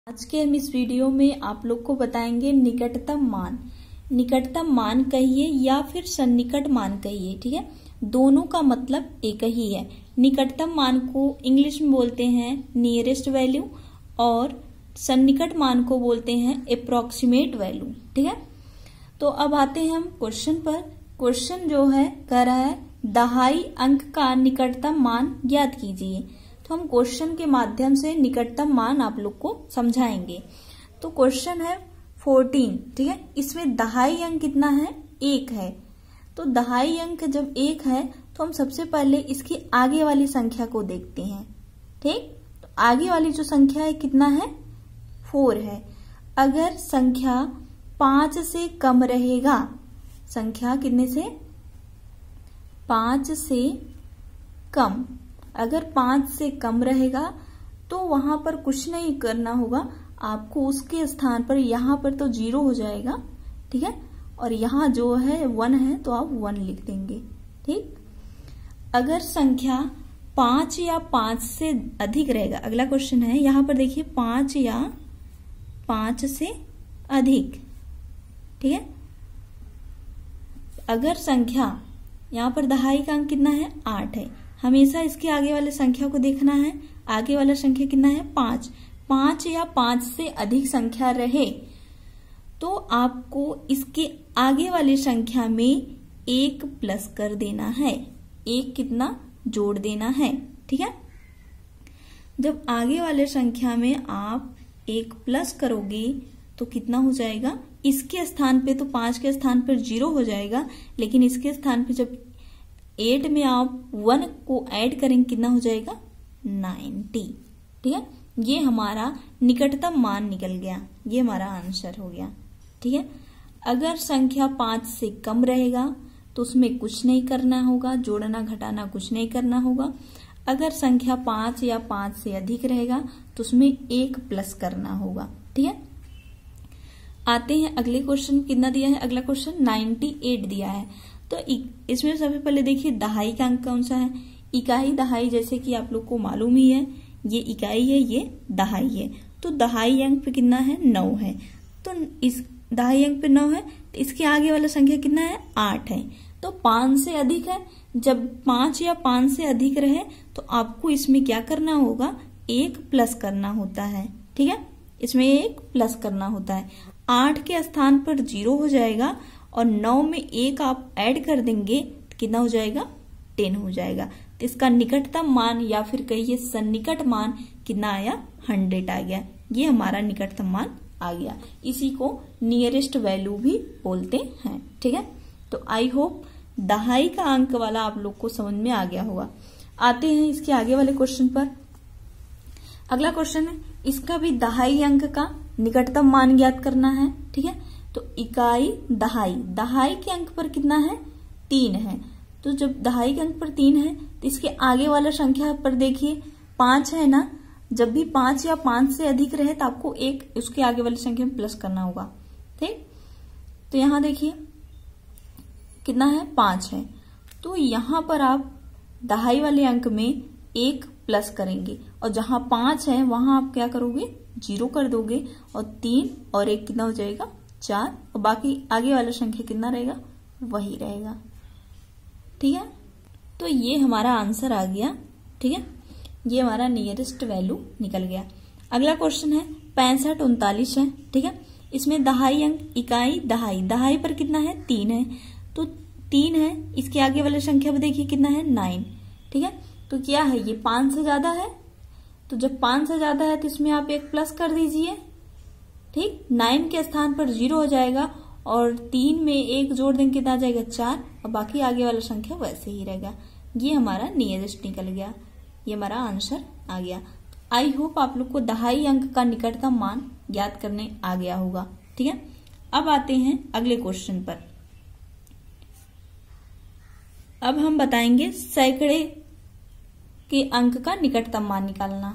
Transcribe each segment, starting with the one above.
आज के हम इस वीडियो में आप लोग को बताएंगे निकटतम मान। निकटतम मान कहिए या फिर सन्निकट मान कहिए, ठीक है। दोनों का मतलब एक ही है। निकटतम मान को इंग्लिश में बोलते हैं नियरेस्ट वैल्यू और सन्निकट मान को बोलते हैं अप्रोक्सीमेट वैल्यू, ठीक है। तो अब आते हैं हम क्वेश्चन पर। क्वेश्चन जो है कह रहा है दहाई अंक का निकटतम मान ज्ञात कीजिए। तो हम क्वेश्चन के माध्यम से निकटतम मान आप लोग को समझाएंगे। तो क्वेश्चन है 14, ठीक है। इसमें दहाई अंक कितना है? 1 है। तो दहाई अंक जब 1 है तो हम सबसे पहले इसकी आगे वाली संख्या को देखते हैं, ठीक। तो आगे वाली जो संख्या है कितना है? 4 है। अगर संख्या 5 से कम रहेगा, संख्या कितने से? 5 से कम। अगर 5 से कम रहेगा तो वहां पर कुछ नहीं करना होगा आपको, उसके स्थान पर यहां पर तो 0 हो जाएगा, ठीक है। और यहां जो है 1 है तो आप 1 लिख देंगे, ठीक। अगर संख्या 5 या 5 से अधिक रहेगा, अगला क्वेश्चन है यहां पर देखिए 5 या 5 से अधिक, ठीक है। अगर संख्या यहां पर दहाई का अंक कितना है? 8 है। हमेशा इसके आगे वाले संख्या को देखना है। आगे वाला संख्या कितना है? 5। 5 या 5 से अधिक संख्या रहे तो आपको इसके आगे वाली संख्या में 1 प्लस कर देना है। 1 कितना? जोड़ देना है, ठीक है। जब आगे वाले संख्या में आप 1 प्लस करोगे तो कितना हो जाएगा? इसके स्थान पे तो 5 के स्थान पर 0 हो जाएगा, लेकिन इसके स्थान पे जब 8 में आप 1 को ऐड करेंगे कितना हो जाएगा? 90, ठीक है। ये हमारा निकटतम मान निकल गया, ये हमारा आंसर हो गया, ठीक है। अगर संख्या 5 से कम रहेगा तो उसमें कुछ नहीं करना होगा, जोड़ना घटाना कुछ नहीं करना होगा। अगर संख्या 5 या 5 से अधिक रहेगा तो उसमें 1 प्लस करना होगा, ठीक है। आते हैं अगले क्वेश्चन। कितना दिया है? अगला क्वेश्चन 98 दिया है। तो इसमें सबसे पहले देखिए दहाई का अंक कौन सा है? इकाई दहाई, जैसे कि आप लोग को मालूम ही है, ये इकाई है, ये दहाई है। तो दहाई अंक पे कितना है? 9 है। तो इस दहाई अंक पे 9 है तो इसके आगे वाला संख्या कितना है? 8 है। तो 5 से अधिक है। जब 5 या 5 से अधिक रहे तो आपको इसमें क्या करना होगा? 1 प्लस करना होता है, ठीक है। इसमें 1 प्लस करना होता है। 8 के स्थान पर 0 हो जाएगा और 9 में 1 आप ऐड कर देंगे तो कितना हो जाएगा? 10 हो जाएगा। तो इसका निकटतम मान या फिर कहिए सन्निकट मान कितना आया? 100 आ गया। ये हमारा निकटतम मान आ गया। इसी को नियरेस्ट वैल्यू भी बोलते हैं, ठीक है। तो आई होप दहाई का अंक वाला आप लोग को समझ में आ गया होगा। आते हैं इसके आगे वाले क्वेश्चन पर। अगला क्वेश्चन है, इसका भी दहाई अंक का निकटतम मान ज्ञात करना है, ठीक है। तो इकाई दहाई, दहाई के अंक पर कितना है? 3 है। तो जब दहाई के अंक पर 3 है तो इसके आगे वाला संख्या पर देखिए 5 है ना। जब भी 5 या 5 से अधिक रहे तो आपको 1 उसके आगे वाली संख्या में प्लस करना होगा, ठीक। तो यहां देखिए कितना है? 5 है। तो यहां पर आप दहाई वाले अंक में 1 प्लस करेंगे और जहां 5 है वहां आप क्या करोगे? 0 कर दोगे और 3 और 1 कितना हो जाएगा? 4। और बाकी आगे वाला संख्या कितना रहेगा? वही रहेगा, ठीक है। तो ये हमारा आंसर आ गया, ठीक है। ये हमारा नियरेस्ट वैल्यू निकल गया। अगला क्वेश्चन है 6539 है, ठीक है। इसमें दहाई अंक, इकाई दहाई, दहाई पर कितना है? 3 है। तो 3 है, इसके आगे वाले संख्या पर देखिए कितना है? 9, ठीक है। तो क्या है? ये 5 से ज्यादा है। तो जब 5 से ज्यादा है तो इसमें आप 1 प्लस कर दीजिए, ठीक। 9 के स्थान पर 0 हो जाएगा और 3 में 1 जोड़ देंगे कितना आ जाएगा? 4। और बाकी आगे वाला संख्या वैसे ही रहेगा। ये हमारा नियरेस्ट निकल गया, ये हमारा आंसर आ गया। आई होप आप लोग को दहाई अंक का निकटतम मान ज्ञात करने आ गया होगा, ठीक है। अब आते हैं अगले क्वेश्चन पर। अब हम बताएंगे सैकड़े के अंक का निकटतम मान निकालना।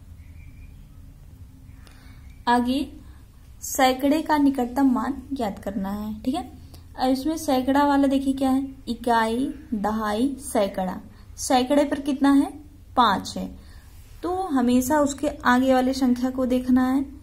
आगे सैकड़े का निकटतम मान ज्ञात करना है, ठीक है। अब इसमें सैकड़ा वाला देखिए क्या है? इकाई दहाई सैकड़ा। सैकड़े पर कितना है? 5 है। तो हमेशा उसके आगे वाले संख्या को देखना है,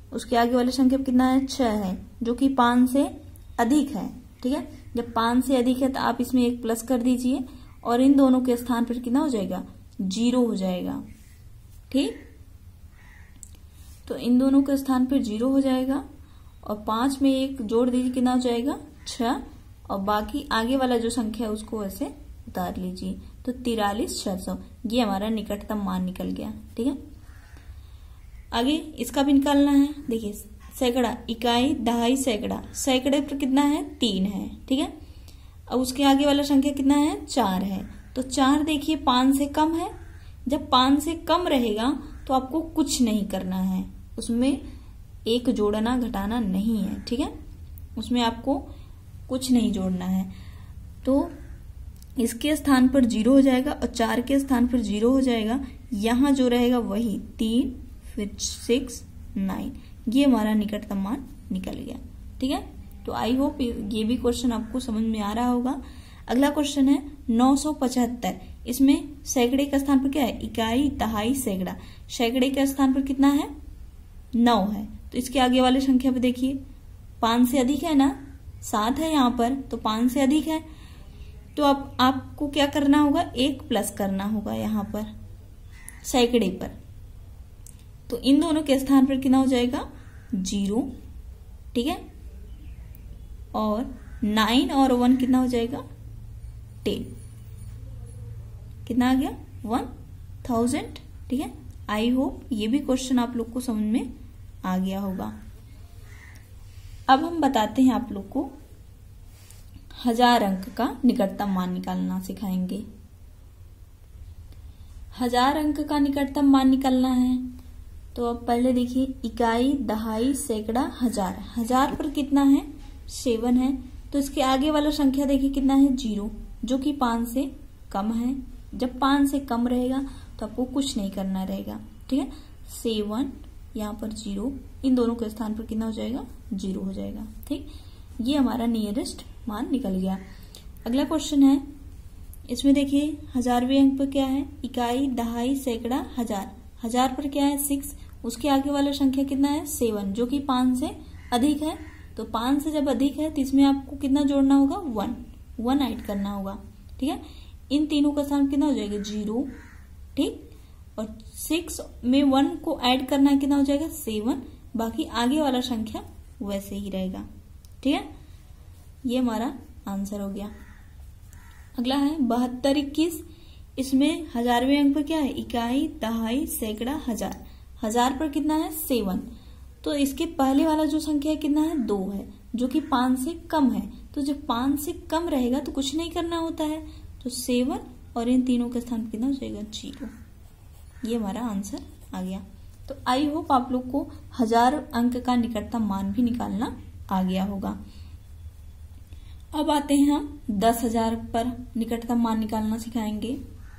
उसके आगे वाले संख्या कितना है 6 है, जो कि 5 से अधिक है। ठीक है, जब 5 से अधिक है तो आप इसमें एक प्लस कर दीजिए और इन दोनों के स्थान पर कितना हो जाएगा 0 हो जाएगा। ठीक, तो इन दोनों के स्थान पर 0 हो जाएगा और 5 में एक जोड़ दीजिए, कितना हो जाएगा 6, और बाकी आगे वाला जो संख्या है उसको ऐसे उतार लीजिए, तो 43,600 ये हमारा निकटतम मान निकल गया। ठीक है, आगे इसका भी निकालना है। देखिए सैकड़ा, इकाई, दहाई, सैकड़ा, सैकड़े पर कितना है 3 है। ठीक है, अब उसके आगे वाला संख्या कितना है 4 है, तो 4 देखिए 5 से कम है। जब 5 से कम रहेगा तो आपको कुछ नहीं करना है, उसमें एक जोड़ना घटाना नहीं है। ठीक है, उसमें आपको कुछ नहीं जोड़ना है, तो इसके स्थान पर 0 हो जाएगा और 4 के स्थान पर 0 हो जाएगा। यहां जो रहेगा वही 3, फिर 6, 9, ये हमारा निकटतम मान निकल गया। ठीक है, तो आई होप ये भी क्वेश्चन आपको समझ में आ रहा होगा। अगला क्वेश्चन है 975। इसमें सैकड़े का स्थान पर क्या है इकाई, दहाई, सैकड़ा। सैकड़े के स्थान पर कितना है 9 है, तो इसके आगे वाले संख्या पे देखिए 5 से अधिक है ना, 7 है यहाँ पर, तो 5 से अधिक है, तो अब आपको क्या करना होगा, एक प्लस करना होगा यहाँ पर सैकड़े पर। तो इन दोनों के स्थान पर कितना हो जाएगा 0। ठीक है, और 9 और 1 कितना हो जाएगा 10, कितना आ गया 1000। ठीक है, आई होप ये भी क्वेश्चन आप लोग को समझ में आ गया होगा। अब हम बताते हैं आप लोग को 1000 अंक का निकटतम मान निकालना सिखाएंगे। 1000 अंक का निकटतम मान निकालना है, तो अब पहले देखिए इकाई, दहाई, सैकड़ा, 1000। 1000 पर कितना है 7 है, तो इसके आगे वाला संख्या देखिए कितना है 0, जो कि 5 से कम है। जब 5 से कम रहेगा तो आपको कुछ नहीं करना रहेगा। ठीक है, 7 यहाँ पर 0, इन दोनों के स्थान पर कितना हो जाएगा 0 हो जाएगा। ठीक, ये हमारा नियरेस्ट मान निकल गया। अगला क्वेश्चन है, इसमें देखिए 1000वें अंक पर क्या है इकाई, दहाई, सैकड़ा, 1000। 1000 पर क्या है 6, उसके आगे वाला संख्या कितना है 7, जो कि 5 से अधिक है। तो 5 से जब अधिक है तो इसमें आपको कितना जोड़ना होगा 1 ऐड करना होगा। ठीक है, इन तीनों का स्थान कितना हो जाएगा 0। ठीक, और 6 में 1 को ऐड करना कितना हो जाएगा 7, बाकी आगे वाला संख्या वैसे ही रहेगा। ठीक है, ये हमारा आंसर हो गया। अगला है 7221। इसमें 1000वें अंक पर क्या है इकाई, दहाई, सैकड़ा, 1000। 1000 पर कितना है 7, तो इसके पहले वाला जो संख्या है कितना है 2 है, जो कि 5 से कम है। तो जब 5 से कम रहेगा तो कुछ नहीं करना होता है, तो 7 और इन तीनों के स्थान पर कितना हो जाएगा 0। ये हमारा आंसर आ गया। तो आई होप आप लोग को 1000 अंक का निकटतम मान भी निकालना आ गया होगा। अब आते हैं हम 10,000 पर निकटतम मान निकालना सिखाएंगे।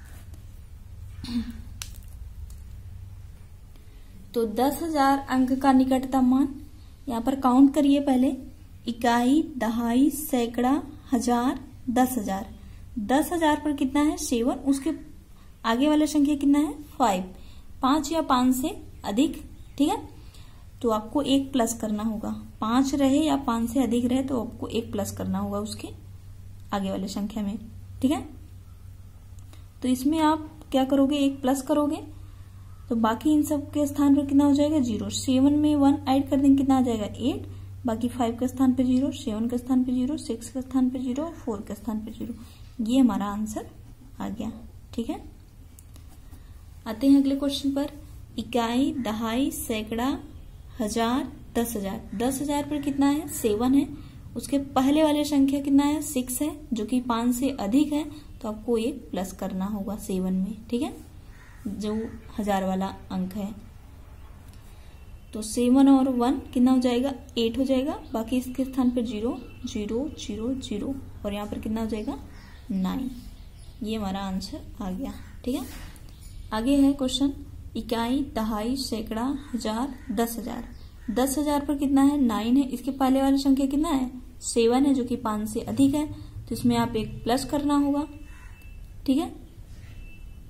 तो 10,000 अंक का निकटतम मान, यहाँ पर काउंट करिए पहले, इकाई, दहाई, सैकड़ा, 1000, 10,000। 10,000 पर कितना है 7, उसके आगे वाला संख्या कितना है 5, 5 या 5 से अधिक। ठीक है, तो आपको एक प्लस करना होगा, 5 रहे या 5 से अधिक रहे तो आपको एक प्लस करना होगा उसके आगे वाले संख्या में। ठीक है, तो इसमें आप क्या करोगे, एक प्लस करोगे तो बाकी इन सब के स्थान पर कितना हो जाएगा 0। 7 में 1 ऐड कर देंगे, कितना आ जाएगा 8, बाकी 5 के स्थान पे 0, 7 के स्थान पे 0, 6 के स्थान पे 0, 4 के स्थान पे 0। ये हमारा आंसर आ गया। ठीक है, आते हैं अगले क्वेश्चन पर। इकाई, दहाई, सैकड़ा, 1000, 10,000। 10,000 पर कितना है 7 है, उसके पहले वाले संख्या कितना है 6 है, जो कि 5 से अधिक है, तो आपको एक प्लस करना होगा 7 में। ठीक है, जो 1000 वाला अंक है, तो 7 और 1 कितना हो जाएगा 8 हो जाएगा, बाकी इसके स्थान पर 0, 0, 0, 0 और यहाँ पर कितना हो जाएगा 9। ये हमारा आंसर आ गया। ठीक है, आगे है क्वेश्चन इकाई, दहाई, सैकड़ा, 1000, 10,000। 10,000 पर कितना है 9 है, इसके पहले वाली संख्या कितना है 7 है, जो कि 5 से अधिक है, तो इसमें आप एक प्लस करना होगा। ठीक है,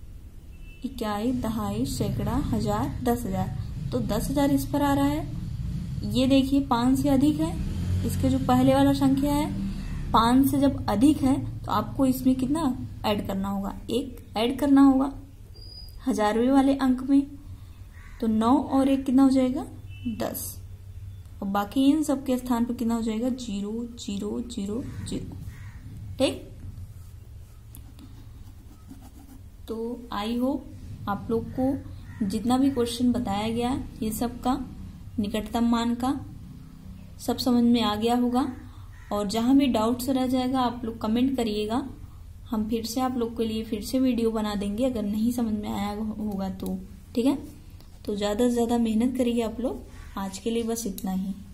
इकाई, दहाई, सैकड़ा, 1000, 10,000, तो 10,000 इस पर आ रहा है ये देखिए 5 से अधिक है, इसके जो पहले वाला संख्या है 5 से जब अधिक है तो आपको इसमें कितना ऐड करना होगा, 1 ऐड करना होगा हजारवे वाले अंक में। तो 9 और 1 कितना हो जाएगा 10, और बाकी इन सब के स्थान पर कितना हो जाएगा 0 0 0 0। ठीक, तो आई होप आप लोग को जितना भी क्वेश्चन बताया गया ये सब का निकटतम मान का सब समझ में आ गया होगा। और जहां भी डाउट्स रह जाएगा आप लोग कमेंट करिएगा, हम फिर से आप लोग के लिए फिर से वीडियो बना देंगे अगर नहीं समझ में आया होगा तो। ठीक है, तो ज्यादा से ज्यादा मेहनत करिए आप लोग। आज के लिए बस इतना ही।